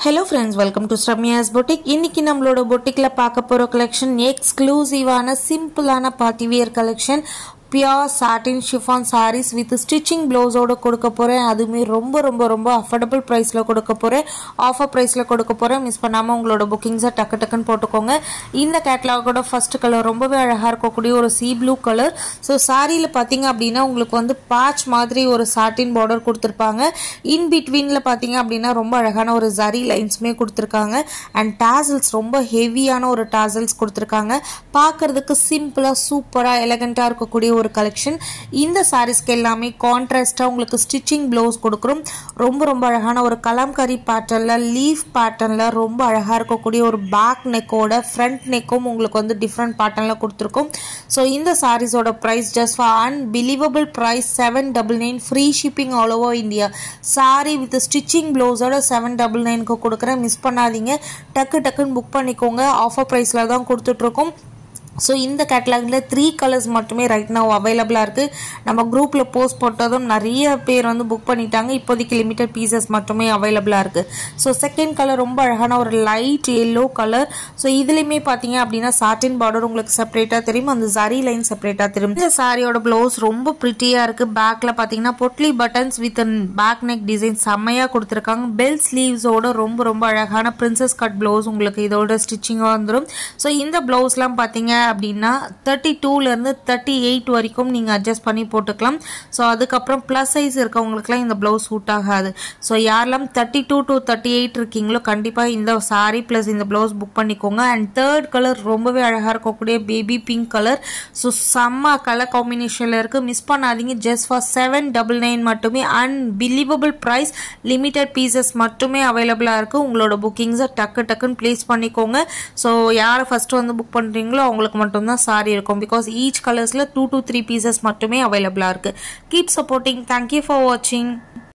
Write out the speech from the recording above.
Hello friends, welcome to Ramya's boutique. இன்னைக்கு நம்மளோட boutique-ல பார்க்க போற collection எக்ஸ்க்ளூசிவான சிம்பிளான party wear collection. Pure satin chiffon sarees with stitching blouse ஓட கொடுக்க போறேன். அதுமே ரொம்ப affordable price ல கொடுக்க போறேன். Offer price ல கொடுக்க போறேன். மிஸ் பண்ணாம உங்களோட bookings டக்குன்னு போட்டுக்கோங்க. இந்த கேட்டலாகோட ஃபர்ஸ்ட் கலர் ரொம்பவே அழகா இருக்கக்கூடிய ஒரு sea blue கலர். சோ சாரியில பாத்தீங்க அப்படினா உங்களுக்கு வந்து patch மாதிரி ஒரு satin border கொடுத்திருப்பாங்க. In betweenல பாத்தீங்க அப்படினா ரொம்ப அழகான ஒரு zari linesமே கொடுத்திருக்காங்க. And tassels ரொம்ப ஹெவியான ஒரு tassels கொடுத்திருக்காங்க. பார்க்கிறதுக்கு சிம்பிளா சூப்பரா எலிகண்டா இருக்கக்கூடிய ஒரு கலெக்ஷன். இந்த சாரீஸ்க்கு எல்லாமே கான்ட்ராஸ்டா உங்களுக்கு ஸ்டிச்சிங் ப்ளவுஸ் கொடுக்கிறோம். ரொம்ப அழகான ஒரு கலம்கரி பேட்டர்ன்ல லீஃப் பேட்டர்ன்ல ரொம்ப அழகா இருக்கக்கூடிய ஒரு பேக் நெக்கோட ஃப்ரண்ட் நெக்கும் உங்களுக்கு வந்து டிஃபரண்ட் பேட்டர்ன்ல கொடுத்திருக்கோம். சோ இந்த சாரீஸோட price just for unbelievable price 799 free shipping all over India. Sari with stitching ப்ளவுஸோட 799 க்கு கொடுக்கறேன். மிஸ் பண்ணாதீங்க. டக்குன்னு புக் பண்ணிக்கோங்க. ஆஃபர் பிரைஸ்ல தான் கொடுத்துட்டு இருக்கோம். So இந்த கேட்டலாக்ல 3 கலர்ஸ் மட்டுமே ரைட் நவ அவைலபிளா இருக்கு. நம்ம குரூப்ல போஸ்ட் போட்டதும் நிறைய பேர் வந்து புக் பண்ணிட்டாங்க. இப்போதைக்கு லிமிட்டட் பீசஸ் மட்டுமே அவைலபிளா இருக்கு. சோ செகண்ட் கலர் ரொம்ப அழகான ஒரு லைட் yellow கலர். சோ இதுலயுமே பாத்தீங்க அப்படினா சாட்டின் பார்டர் உங்களுக்கு செப்பரேட்டா தெரியும். அந்த zari லைன் செப்பரேட்டா தெரியும். இந்த சாரியோட ப்ளவுஸ் ரொம்ப பிரிட்டியா இருக்கு. பேக்ல பாத்தீங்கன்னா potli buttons with back neck design செம்மையா கொடுத்திருக்காங்க. பெல் ஸ்லீவ்ஸோட ரொம்ப அழகான பிரின்சஸ் கட் ப்ளவுஸ் உங்களுக்கு இதோட ஸ்டிச்சிங்கா வந்துரும். சோ இந்த ப்ளவுஸ்லாம் பாத்தீங்க அப்படினா 32 ல இருந்து 38 வரைக்கும் நீங்க அட்ஜஸ்ட் பண்ணி போட்டுக்கலாம். சோ அதுக்கு அப்புறம் பிளஸ் சைஸ் இருக்கவங்களுக்குலாம் இந்த ப்ளவுஸ் சூட் ஆகாது. சோ யாரெல்லாம் 32 to 38 இருக்கீங்களோ கண்டிப்பா இந்த சாரி பிளஸ் இந்த ப்ளவுஸ் புக் பண்ணிக்கோங்க. அண்ட் தேர்ட் கலர் ரொம்பவே அழகா இருக்கக்கூடிய பேபி பிங்க் கலர். சோ செம்ம கலர் காம்பினேஷன்ல இருக்கு. மிஸ் பண்ணாதீங்க. ஜஸ்ட் ஃபார் 799 மட்டுமே. Unbelievable price. லிமிட்டட் பீசஸ் மட்டுமே அவைலபிளா இருக்கு. உங்களோட புக்கிங்ஸ் டக்குன்னு பிளேஸ் பண்ணிக்கோங்க. சோ யாரை ஃபர்ஸ்ட் வந்து புக் பண்றீங்களோ அவங்களுக்கு மட்டும் தான் சாரி இருக்கும். because each colors ல 2 to 3 pieces மட்டுமே அவைலபிளா இருக்கு. keep supporting. thank you for watching.